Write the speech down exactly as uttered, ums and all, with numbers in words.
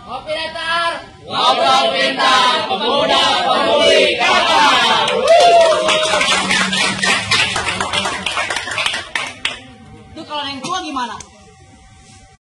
Kopi datar. Ngobrol pintar, pemuda-pemudi kata. Itu kalau yang tua gimana?